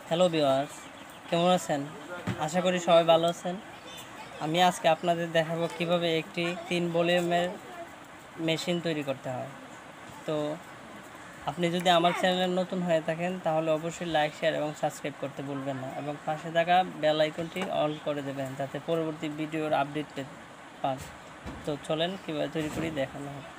Hello viewers, কেমন আছেন? আশা করি সবাই ভালো আছেন। আমি আজকে আপনাদের দেখাবো কিভাবে একটি 3 ভলিউমের মেশিন তৈরি করতে হয়। তো আপনি যদি আমার চ্যানেলে নতুন হয়ে থাকেন তাহলে অবশ্যই লাইক, শেয়ার এবং সাবস্ক্রাইব করতে ভুলবেন না এবং পাশে থাকা বেল আইকনটি অন করে দেবেন যাতে পরবর্তী ভিডিওর আপডেট পান। তো চলেন কীভাবে তৈরি করি দেখানো হবে।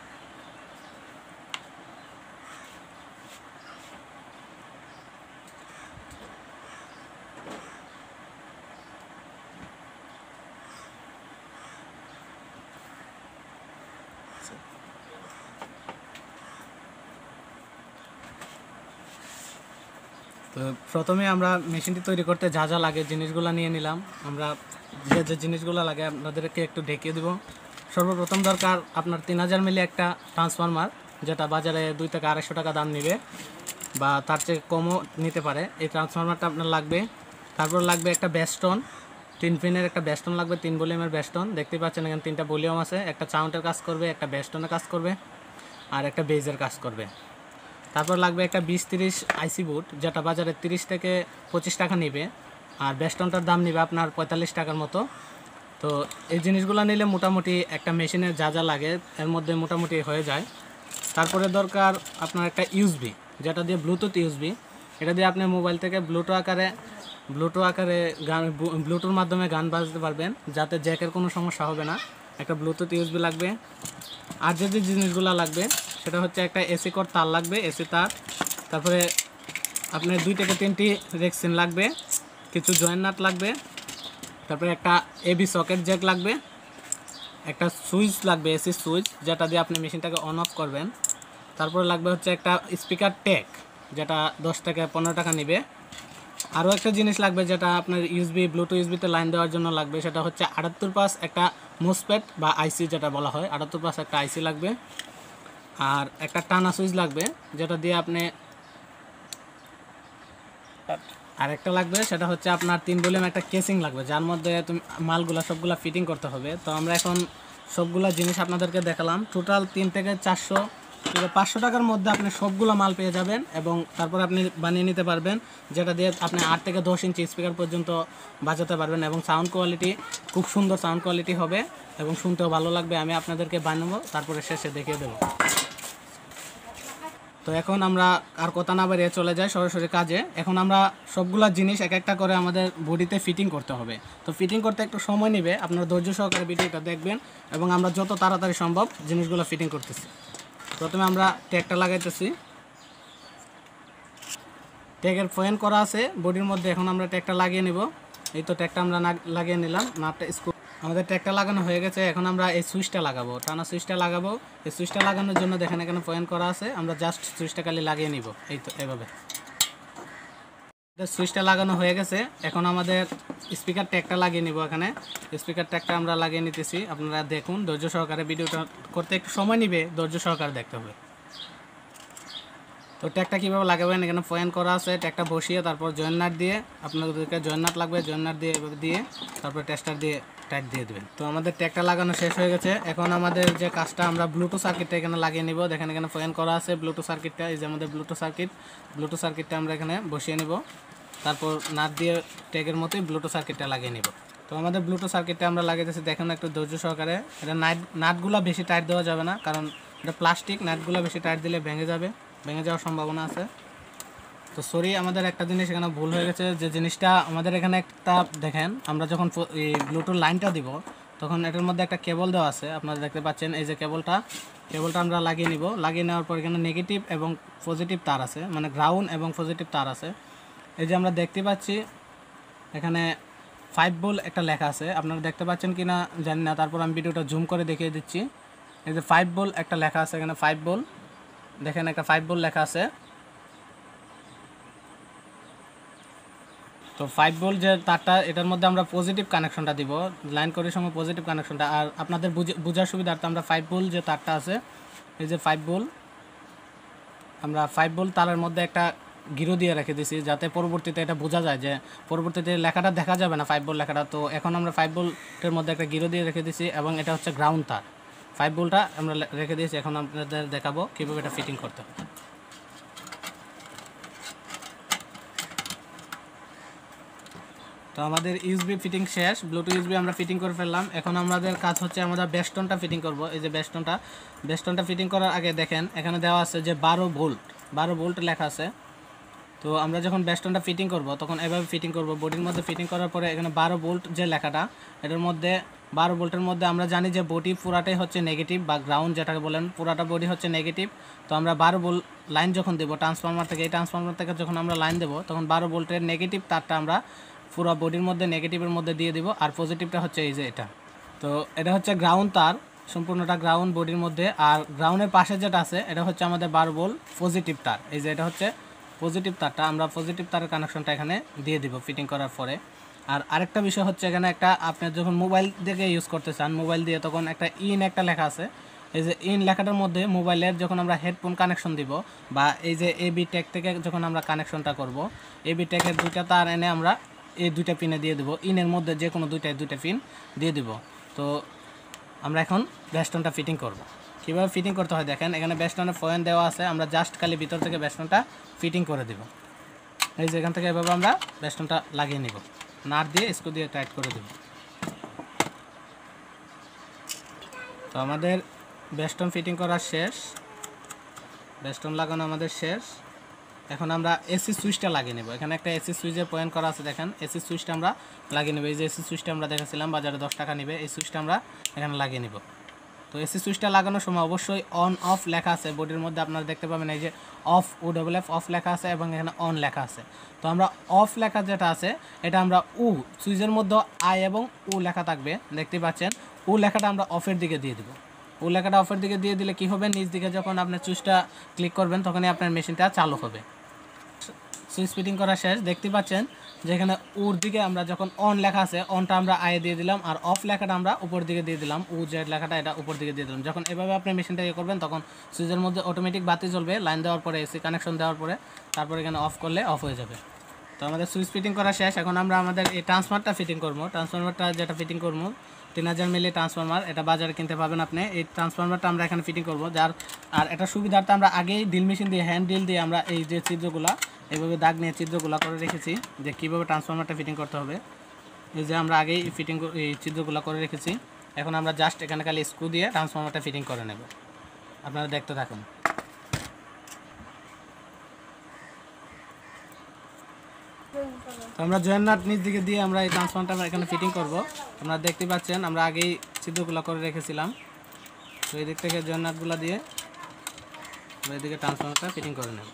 তো প্রথমে আমরা মেশিনটি তৈরি করতে যা যা লাগে জিনিসগুলো নিয়ে নিলাম। আমরা যে জিনিসগুলো লাগে আপনাদেরকে একটু দেখিয়ে দেব। সর্বপ্রথম দরকার আপনার 3000 মিলি একটা ট্রান্সফরমার, যেটা বাজারে 2 থেকে 250 টাকা দাম নেবে বা তার চেয়ে কমও নিতে পারে। এই ট্রান্সফরমারটা আপনার লাগবে। তারপর লাগবে একটা বেস্টন, 3 পিনের একটা বেস্টন লাগবে, 3 ভলিউমের বেস্টন। দেখতে পাচ্ছেন এখানে 3টা ভলিউম আছে, একটা সাউন্ডের কাজ করবে, একটা বেস্টনের কাজ করবে আর একটা বেজের কাজ করবে। তারপর লাগবে একটা 20-30 আইসি বুট, যেটা বাজারে 30 থেকে 25 টাকা নেবে আর বেস্টনটার দাম নেবে আপনার 45 টাকার মতো। তো এই জিনিসগুলো নিলে মোটামুটি একটা মেশিনের যা যা লাগে এর মধ্যে মোটামুটি হয়ে যায়। তারপরে দরকার আপনার একটা ইউএসবি, যেটা দিয়ে ব্লুটুথ ইউএসবি। এটা দিয়ে আপনি মোবাইল থেকে ব্লুটুথ আকারে গান ব্লুটুথের মাধ্যমে গান বাজাতে পারবেন, যাতে জ্যাকের কোনো সমস্যা হবে না। একটা ব্লুটুথ ইউএসবি লাগবে। আর যে জিনিসগুলো লাগবে সেটা হচ্ছে একটা এসি কর তার লাগবে, এসি তার। তারপরে আপনার 2 থেকে 3টি রেক্সিন লাগবে, কিছু জয়েন্ট নাট লাগবে। তারপরে একটা এবি সকেট জ্যাক লাগবে, একটা সুইচ লাগবে, এসি সুইচ, যেটা দিয়ে আপনি মেশিনটাকে অন অফ করবেন। তারপরে লাগবে হচ্ছে একটা স্পিকার ট্যাগ, যেটা 10 থেকে 15 টাকা নেবে। আরও একটা জিনিস লাগবে যেটা আপনার ব্লুটুথ ইউএসবিতে লাইন দেওয়ার জন্য লাগবে, সেটা হচ্ছে 78 একটা মোসপেট বা আইসি যেটা বলা হয়, 78 একটা আইসি লাগবে। আর একটা টানা সুইচ লাগবে, যেটা দিয়ে আপনি আর একটা লাগবে সেটা হচ্ছে আপনার 3 ভলিউম একটা কেসিং লাগবে, যার মধ্যে তুমি মালগুলা সবগুলা ফিটিং করতে হবে। তো আমরা এখন সবগুলা জিনিস আপনাদেরকে দেখালাম। টোটাল 3 থেকে 400 থেকে 500 টাকার মধ্যে আপনি সবগুলো মাল পেয়ে যাবেন এবং তারপর আপনি বানিয়ে নিতে পারবেন, যেটা দিয়ে আপনি 8 থেকে 10 ইঞ্চি স্পিকার পর্যন্ত বাজাতে পারবেন এবং সাউন্ড কোয়ালিটি খুব সুন্দর সাউন্ড কোয়ালিটি হবে এবং শুনতেও ভালো লাগবে। আমি আপনাদেরকে বানাবো, তারপরে শেষে দেখিয়ে দেবো। তো এখন আমরা আর কথা না বাড়িয়ে চলে যাই সরাসরি কাজে। এখন আমরা সবগুলা জিনিস এক একটা করে আমাদের বডিতে ফিটিং করতে হবে। তো ফিটিং করতে একটু সময় নেবে, আপনারা ধৈর্য সহকারে ভিডিওটা দেখবেন এবং আমরা যত তাড়াতাড়ি সম্ভব জিনিসগুলো ফিটিং করতেছি। প্রথমে আমরা ট্যাগটা লাগাইতেছি। ট্যাগের ফয়েন করা আছে বডির মধ্যে, এখন আমরা ট্যাগটা লাগিয়ে নিব। এই তো ট্যাগটা আমরা লাগিয়ে নিলাম, নাটটা স্ক্রু আমাদের ট্যাগটা লাগানো হয়ে গেছে। এখন আমরা এই সুইচটা লাগাবো, টানা সুইচটা লাগাবো। এই সুইচটা লাগানোর জন্য দেখেন এখানে পয়েন্ট করা আছে, আমরা জাস্ট সুইচটা খালি লাগিয়ে নিব। এই তো এভাবে সুইচটা লাগানো হয়ে গেছে। এখন আমাদের স্পিকার ট্যাগটা লাগিয়ে নিব। এখানে স্পিকার ট্যাগটা আমরা লাগিয়ে নিতেছি। আপনারা দেখুন ধৈর্য সহকারে, ভিডিওটা করতে একটু সময় নিবে, ধৈর্য সহকারে দেখতে হবে। তো ট্যাগটা কীভাবে লাগাবেন, এখানে পয়েন্ট করা আছে। ট্যাগটা বসিয়ে তারপর জয়েন্ট নাট দিয়ে, আপনাদেরকে জয়েন্ট নাট লাগবে, জয়েন্ট নাট দিয়ে এভাবে দিয়ে তারপর টেস্টার দিয়ে টাইট দিয়ে দেবেন। তো আমাদের ট্যাগটা লাগানো শেষ হয়ে গেছে। এখন আমাদের যে কাজটা, আমরা ব্লুটুথ সার্কিটটা এখানে লাগিয়ে নিব। দেখেন এখানে পয়েন্ট করা আছে ব্লুটুথ সার্কিটটা, এই যে আমাদের ব্লুটুথ সার্কিটটা আমরা এখানে বসিয়ে নিব। তারপর নাট দিয়ে ট্যাগের মতোই ব্লুটুথ সার্কিটটা লাগিয়ে নিব। তো আমাদের ব্লুটুথ সার্কিটটা আমরা লাগিয়েছি, দেখেন একটু ধৈর্য সহকারে। এটা নাটগুলো বেশি টাইট দেওয়া যাবে না, কারণ এটা প্লাস্টিক, নাটগুলো বেশি টাইট দিলে ভেঙে যাওয়ার সম্ভাবনা আছে। তো সরি, আমাদের একটা জিনিস এখানে ভুল হয়ে গেছে। যে জিনিসটা আমাদের এখানে একটা দেখেন, আমরা যখন এই ব্লুটুথ লাইনটা দিব তখন এটার মধ্যে একটা কেবল দেওয়া আছে, আপনারা দেখতে পাচ্ছেন। এই যে কেবলটা আমরা লাগিয়ে নিব। লাগিয়ে নেওয়ার পর এখানে নেগেটিভ এবং পজিটিভ তার আছে, মানে গ্রাউন্ড এবং পজিটিভ তার আছে। এই যে আমরা দেখতে পাচ্ছি এখানে 5 ভোল্ট একটা লেখা আছে, আপনারা দেখতে পাচ্ছেন কি না জানি না। তারপর আমি ভিডিওটা জুম করে দেখিয়ে দিচ্ছি। এই যে 5 ভোল্ট একটা লেখা আছে, এখানে 5 ভোল্ট, দেখেন একটা 5 ভোল্ট লেখা আছে। তো 5 ভোল্ট যে তারটা, এটার মধ্যে আমরা পজিটিভ কানেকশনটা দিব, লাইন করার সময় পজিটিভ কানেকশনটা। আর আপনাদের বোঝার সুবিধার্থে আমরা 5 ভোল্ট যে তারটা আছে, এই যে 5 ভোল্ট, আমরা 5 ভোল্ট তারের মধ্যে একটা গিরো দিয়ে রেখে দিয়েছি, যাতে পরবর্তীতে এটা বোঝা যায়, যে পরবর্তীতে লেখাটা দেখা যাবে না 5 ভোল্ট লেখাটা। তো এখন আমরা 5 ভোল্টের মধ্যে একটা গিরো দিয়ে রেখে দিয়েছি এবং এটা হচ্ছে গ্রাউন্ড তার। 5 ভোল্টটা আমরা রেখে দিয়েছি। এখন আপনাদের দেখাবো কীভাবে এটা ফিটিং করতে হবে। তো আমাদের ইউএসবি ফিটিং শেষ, ব্লুটুথ ইউএসবি আমরা ফিটিং করে ফেললাম। এখন আমাদের কাজ হচ্ছে আমরা বেস্টনটা ফিটিং করব। এই যে বেস্টনটা ফিটিং করার আগে দেখেন এখানে দেওয়া আছে যে 12 ভোল্ট লেখা আছে। তো আমরা যখন বেস্টনটা ফিটিং করব তখন এভাবে ফিটিং করব। বডির মধ্যে ফিটিং করার পরে এখানে 12 ভোল্ট যে লেখাটা, এটার মধ্যে 12 ভোল্টের মধ্যে আমরা জানি যে বডি পুরাটাই হচ্ছে নেগেটিভ বা গ্রাউন্ড যেটাকে বলেন, পুরাটা বডি হচ্ছে নেগেটিভ। তো আমরা 12 ভোল্ট লাইন যখন দেবো ট্রান্সফরমার থেকে, এই ট্রান্সফরমার থেকে যখন আমরা লাইন দেবো তখন 12 ভোল্টের নেগেটিভ তারটা আমরা পুরো বডির মধ্যে নেগেটিভের মধ্যে দিয়ে দিব, আর পজিটিভটা হচ্ছে এই যে এটা। তো এটা হচ্ছে গ্রাউন্ড তার, সম্পূর্ণটা গ্রাউন্ড বডির মধ্যে। আর গ্রাউন্ডের পাশে যেটা আছে এটা হচ্ছে আমাদের 12 ভোল্ট পজিটিভ তার। এই যে এটা হচ্ছে পজিটিভ তারটা, আমরা পজিটিভ তারের কানেকশনটা এখানে দিয়ে দিব ফিটিং করার পরে। আর আরেকটা বিষয় হচ্ছে এখানে একটা, আপনি যখন মোবাইল থেকে ইউজ করতে চান, মোবাইল দিয়ে তখন একটা একটা লেখা আছে। এই যে লেখাটার মধ্যে মোবাইলের যখন আমরা হেডফোন কানেকশন দিব বা এই যে এবি টেক থেকে যখন আমরা কানেকশনটা করব, এবি টেকের দুইটা তার এনে আমরা এই দুইটা পিনে দিয়ে দেবো, ইনের মধ্যে যে কোনো দুইটা পিন দিয়ে দিব। তো আমরা এখন বেস্টনটা ফিটিং করব। কীভাবে ফিটিং করতে হয় দেখেন, এখানে বেস্টনের পয়েন্ট দেওয়া আছে, আমরা জাস্ট খালি ভিতর থেকে বেস্টনটা ফিটিং করে দেব। এই যে এখান থেকে এভাবে আমরা বেস্টনটা লাগিয়ে নিব, নাট দিয়ে স্ক্রু দিয়ে টাইট করে দেব। তো আমাদের বেস্টন ফিটিং করা শেষ, বেস্টন লাগানো আমাদের শেষ। এখন আমরা এসি সুইচটা লাগিয়ে নেব। এখানে একটা এসি সুইচের পয়েন্ট করা আছে দেখেন, এসি সুইচটা আমরা লাগিয়ে নেব। এই যে এসি সুইচটা আমরা দেখাছিলাম বাজারে 10 টাকা নেবে, এই সুইচটা আমরা এখানে লাগিয়ে নেব। তো এসি সুইচটা লাগানোর সময় অবশ্যই অন অফ লেখা আছে বডির মধ্যে, আপনারা দেখতে পাবেন এই যে অফ OFF অফ লেখা আছে এবং এখানে অন লেখা আছে। তো আমরা অফ লেখা যেটা আছে এটা আমরা সুইচের মধ্যে আই এবং লেখা থাকবে, দেখতে পাচ্ছেন। লেখাটা আমরা অফের দিকে দিয়ে দেবো। লেখাটা অফের দিকে দিয়ে দিলে কি হবে, নিচ দিকে যখন আপনার সুইচটা ক্লিক করবেন তখনই আপনার মেশিনটা চালু হবে। সুইচ ফিটিং করা শেষ, দেখতে পাচ্ছেন যে এখানে দিকে আমরা যখন অন লেখা আছে অনটা আমরা আয়ে দিয়ে দিলাম, আর অফ লেখাটা আমরা উপর দিকে দিয়ে দিলাম, যে লেখাটা এটা উপর দিকে দিয়ে দিলাম। যখন এভাবে আপনি মেশিনটা করবেন তখন সুইচের মধ্যে অটোমেটিক বাতি জ্বলবে, লাইন দেওয়ার পরে এসি কানেকশন দেওয়ার পরে, তারপরে এখানে অফ করলে অফ হয়ে যাবে। তো আমাদের সুইচ ফিটিং করা শেষ। এখন আমরা আমাদের এই ট্রান্সফরমারটা ফিটিং করবো। ট্রান্সফরমারটা যেটা ফিটিং করবো 3000 মিলি ট্রান্সফরমার, এটা বাজারে কিনতে পাবেন আপনি। এই ট্রান্সফরমারটা আমরা এখানে ফিটিং করবো, আর এটা সুবিধার্থে আমরা আগেই ড্রিল মেশিন দিয়ে হ্যান্ড ড্রিল দিয়ে আমরা এই যে ছিদ্রগুলো এইভাবে দাগ নিয়ে ছিদ্রগুলো করে রেখেছি যে কীভাবে ট্রান্সফরমারটা ফিটিং করতে হবে। এই যে আমরা আগেই এই ছিদ্রগুলো করে রেখেছি। এখন আমরা জাস্ট এখানে খালি স্ক্রু দিয়ে ট্রান্সফরমারটা ফিটিং করে নেব। আপনারা দেখতে থাকুন। তো আমরা জয়েন্ট নাট নিচ দিকে দিয়ে আমরা এই ট্রান্সফরমারটা এখানে ফিটিং করব। আপনারা দেখতে পাচ্ছেন আমরা আগেই ছিদ্রগুলো করে রেখেছিলাম। তো এই দিক থেকে জয়েন্ট নাটগুলো দিয়ে এদিকে ট্রান্সফরমারটা ফিটিং করে নেব।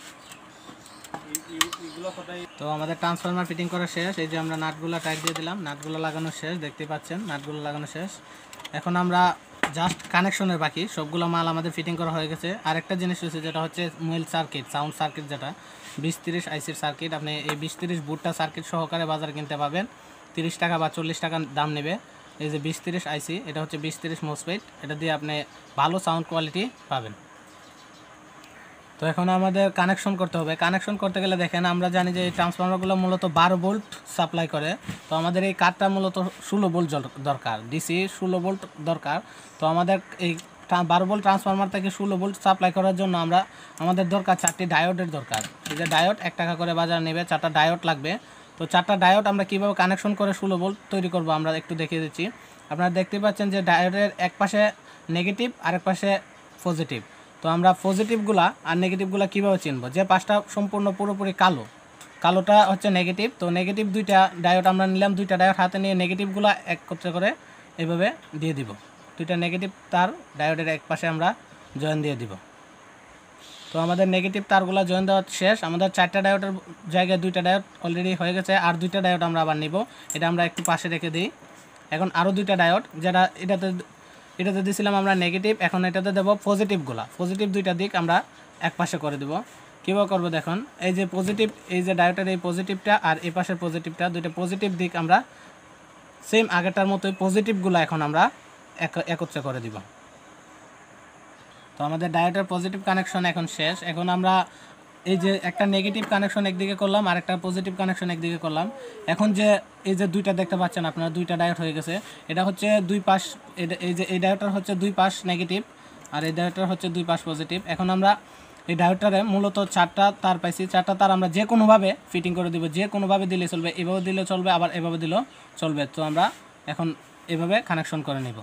তো আমাদের ট্রান্সফরমার ফিটিং করা শেষ। এই যে আমরা নাটগুলো টাইট দিয়ে দিলাম, নাটগুলো লাগানো শেষ, দেখতে পাচ্ছেন নাটগুলো লাগানো শেষ। এখন আমরা জাস্ট কানেকশনের বাকি, সবগুলো মাল আমাদের ফিটিং করা হয়ে গেছে। আরেকটা জিনিস হচ্ছে যেটা হচ্ছে মূল সার্কিট, সাউন্ড সার্কিট, যেটা 20-30 আইসির সার্কিট। আপনি এই 20-30 বুটটা সার্কিট সহকারে বাজারে কিনতে পাবেন, 30 টাকা বা 40 টাকা দাম নেবে। এই যে 20-30 আইসি, এটা হচ্ছে 20-30 মোসফেট, এটা দিয়ে আপনি ভালো সাউন্ড কোয়ালিটি পাবেন। তো এখন আমাদের কানেকশন করতে হবে। কানেকশন করতে গেলে দেখেন আমরা জানি যে এই ট্রান্সফরমারগুলো মূলত 12 ভোল্ট সাপ্লাই করে। তো আমাদের এই কারটা মূলত 16 ভোল্ট দরকার, ডিসি 16 ভোল্ট দরকার। তো আমাদের এই 12 ভোল্ট ট্রান্সফরমার থেকে 16 ভোল্ট সাপ্লাই করার জন্য আমাদের দরকার 4টি ডায়োডের দরকার। এই যে ডায়োড 1 টাকা করে বাজার নেবে, 4টা ডায়োড লাগবে। তো 4টা ডায়োড আমরা কীভাবে কানেকশন করে 16 ভোল্ট তৈরি করব আমরা একটু দেখিয়ে দিচ্ছি। আপনারা দেখতে পাচ্ছেন যে ডায়োডের এক পাশে নেগেটিভ আর এক পাশে পজিটিভ। তো আমরা পজিটিভগুলা আর নেগেটিভগুলা কীভাবে চিনব, যে পাশটা সম্পূর্ণ পুরোপুরি কালোটা হচ্ছে নেগেটিভ। তো নেগেটিভ দুইটা ডায়োড আমরা নিলাম, দুইটা ডায়োড হাতে নিয়ে নেগেটিভগুলা একত্রে করে এভাবে দিয়ে দিব। দুইটা নেগেটিভ তার ডায়োডের এক পাশে আমরা জয়েন দিয়ে দিব। তো আমাদের নেগেটিভ তারগুলো জয়েন দেওয়া শেষ। আমাদের 4টা ডায়োডের জায়গায় 2টা ডায়োড অলরেডি হয়ে গেছে, আর 2টা ডায়োড আমরা আবার নিব। এটা আমরা একটু পাশে রেখে দিই। এখন আরও 2টা ডায়োড, যেটা এটাতে দিয়েছিলাম আমরা নেগেটিভ, এখন এটাতে দেবো পজিটিভগুলা। পজিটিভ 2টা দিক আমরা এক পাশে করে দেবো। কীভাবে করবো দেখুন, এই যে পজিটিভ, এই যে ডায়োডের এই পজিটিভটা আর এই পাশের পজিটিভটা, 2টা পজিটিভ দিক আমরা সেম আগেরটার মতোই পজিটিভগুলো এখন আমরা একত্রে করে দিব। তো আমাদের ডায়োডের পজিটিভ কানেকশন এখন শেষ। এখন আমরা এই যে একটা নেগেটিভ কানেকশন একদিকে করলাম আর একটা পজিটিভ কানেকশন একদিকে করলাম। এখন যে এই যে 2টা দেখতে পাচ্ছেন আপনারা, 2টা ডায়োড হয়ে গেছে। এটা হচ্ছে 2 পাশ, এই যে এই ডায়োডটার হচ্ছে 2 পাশ নেগেটিভ আর এই ডায়োডটার হচ্ছে 2 পাশ পজিটিভ। এখন আমরা এই ডায়োডটারে মূলত 4টা তার পাইছি, 4টা তার আমরা যে কোনোভাবে ফিটিং করে দিব, যে কোনোভাবে দিলে চলবে, এভাবে দিলেও চলবে আবার এভাবে দিলেও চলবে। তো আমরা এখন এভাবে কানেকশন করে নিব।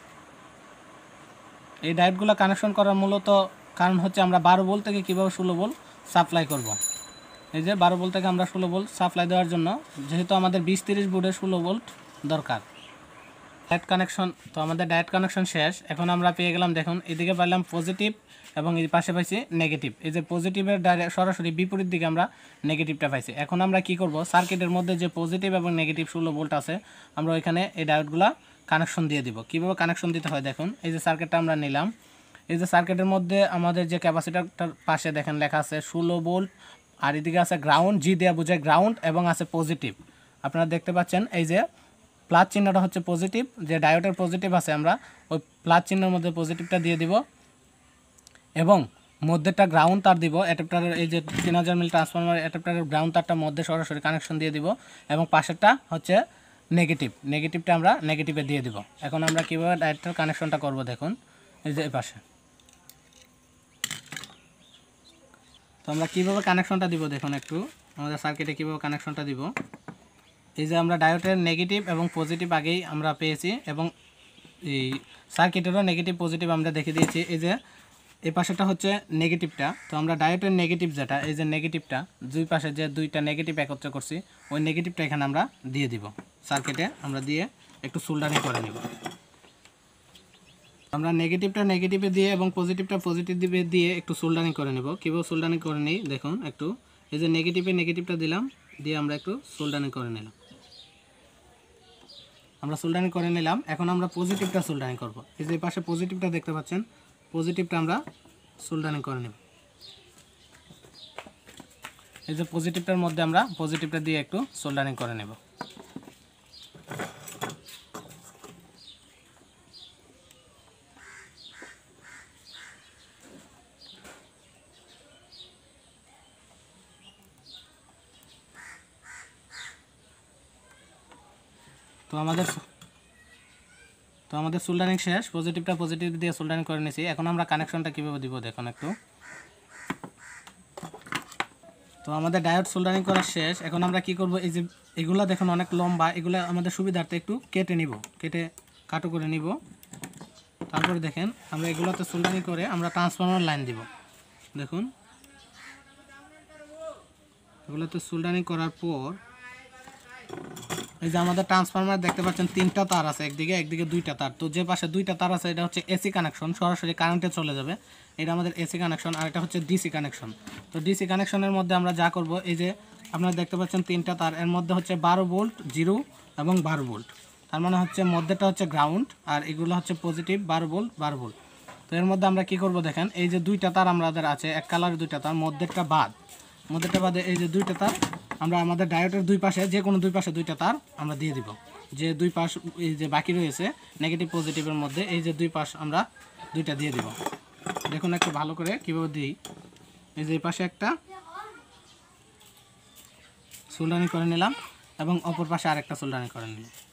এই ডায়োডগুলো কানেকশন করার মূলত কারণ হচ্ছে আমরা 12 ভোল্ট থেকে কীভাবে 16 ভোল্ট সাপ্লাই করব। এই যে 12 ভোল্ট থেকে আমরা 16 ভোল্ট সাপ্লাই দেওয়ার জন্য যেহেতু আমাদের 20-30 বোর্ডে 16 ভোল্ট দরকার। ডায়োড কানেকশন, তো আমাদের ডায়োড কানেকশন শেষ। এখন আমরা পেয়ে গেলাম, দেখুন এদিকে পাইলাম পজিটিভ এবং এই পাশে পাইছি নেগেটিভ। এই যে পজিটিভের সরাসরি বিপরীত দিকে আমরা নেগেটিভটা পাইছি। এখন আমরা কি করব, সার্কিটের মধ্যে যে পজিটিভ এবং নেগেটিভ 16 ভোল্ট আছে আমরা ওইখানে এই ডায়োডগুলো কানেকশন দিয়ে দিব। কীভাবে কানেকশন দিতে হয় দেখুন, এই যে সার্কিটটা আমরা নিলাম, এই যে সার্কিটের মধ্যে আমাদের যে ক্যাপাসিটারটার পাশে দেখেন লেখা আছে 16 ভোল্ট, আর এদিকে আছে গ্রাউন্ড, জি দেওয়া বোঝায় গ্রাউন্ড, এবং আছে পজিটিভ। আপনারা দেখতে পাচ্ছেন এই যে প্লাস চিহ্নটা হচ্ছে পজিটিভ, যে ডায়োডের পজিটিভ আছে আমরা ওই প্লাস চিহ্নের মধ্যে পজিটিভটা দিয়ে দিব এবং মধ্যেটা গ্রাউন্ড তার দিব। অ্যাডাপ্টারের এই যে 3000 মিলি ট্রান্সফরমার অ্যাডাপ্টারের গ্রাউন্ড তারটা মধ্যে সরাসরি কানেকশন দিয়ে দিব এবং পাশেরটা হচ্ছে নেগেটিভটা আমরা নেগেটিভে দিয়ে দিব। এখন আমরা কীভাবে ডায়োডটার কানেকশনটা করব দেখুন, এই যে এই পাশে। তো আমরা কীভাবে কানেকশনটা দিব দেখুন, একটু আমাদের সার্কিটে কীভাবে কানেকশনটা দিব। এই যে আমরা ডায়োডের নেগেটিভ এবং পজিটিভ আগেই আমরা পেয়েছি এবং এই সার্কিটেরও নেগেটিভ পজিটিভ আমরা দেখে দিয়েছি। এই যে এই পাশেটা হচ্ছে নেগেটিভটা, তো আমরা ডায়োডের নেগেটিভ যেটা, এই যে নেগেটিভটা দুই পাশে যে দুইটা নেগেটিভ একত্র করছি ওই নেগেটিভটা এখানে আমরা দিয়ে দিব। সার্কিটে আমরা দিয়ে একটু সোল্ডারিং করে নিব। আমরা নেগেটিভটা নেগেটিভে দিয়ে এবং পজিটিভটা পজিটিভে দিয়ে একটু সোল্ডারিং করে নেব। কীভাবে সোল্ডারিং করে নিই দেখুন, একটু এই যে নেগেটিভটা দিলাম, দিয়ে আমরা একটু সোল্ডারিং করে নিলাম। আমরা সোল্ডারিং করে নিলাম। এখন আমরা পজিটিভটা সোল্ডারিং করব। এই যে পাশে পজিটিভটা দেখতে পাচ্ছেন, পজিটিভটা আমরা সোল্ডারিং করে নেব। এই যে পজিটিভটার মধ্যে আমরা পজিটিভটা দিয়ে একটু সোল্ডারিং করে নেব। তো আমাদের সোল্ডারিং শেষ, পজিটিভ দিয়ে সোল্ডারিং করে নিয়েছি। এখন আমরা কানেকশনটা কীভাবে দিব দেখুন একটু। তো আমাদের ডায়োড সোল্ডারিং করা শেষ। এখন আমরা কি করব, এই যে এগুলা দেখুন অনেক লম্বা, এগুলো আমাদের সুবিধার্থে একটু কেটে কাটো করে নিব। তারপরে দেখেন আমরা এগুলোতে সোল্ডারিং করে আমরা ট্রান্সফরমার লাইন দিব। দেখুন এগুলোতে সোল্ডারিং করার পর এই যে আমাদের ট্রান্সফরমার দেখতে পাচ্ছেন 3টা তার আছে, একদিকে 2টা তার। তো যে পাশে 2টা তার আছে এটা হচ্ছে এসি কানেকশন, সরাসরি কারেন্টে চলে যাবে, এটা আমাদের এসি কানেকশন। আর এটা হচ্ছে ডিসি কানেকশন। তো ডিসি কানেকশনের মধ্যে আমরা যা করব, এই যে আপনারা দেখতে পাচ্ছেন 3টা তার, এর মধ্যে হচ্ছে 12 ভোল্ট 0 এবং 12 ভোল্ট, তার মানে হচ্ছে মধ্যেটা হচ্ছে গ্রাউন্ড আর এগুলো হচ্ছে পজিটিভ 12 ভোল্ট 12 ভোল্ট। তো এর মধ্যে আমরা কি করব দেখেন, এই যে 2টা তার আমাদের আছে, এক কালারের 2টা তার, মধ্যেটা বাদে এই যে 2টা তার আমরা আমাদের ডায়োডের দুই পাশে যে কোনো দুই পাশে 2টা তার আমরা দিয়ে দিব। যে দুই পাশ এই যে বাকি রয়েছে নেগেটিভ পজিটিভের মধ্যে, এই যে দুই পাশ আমরা 2টা দিয়ে দিব। দেখুন একটু ভালো করে কীভাবে দিই। এই যে এই পাশে একটা সোল্ডারিং করে নিলাম এবং অপর পাশে আরেকটা সোল্ডারিং করে নিলাম।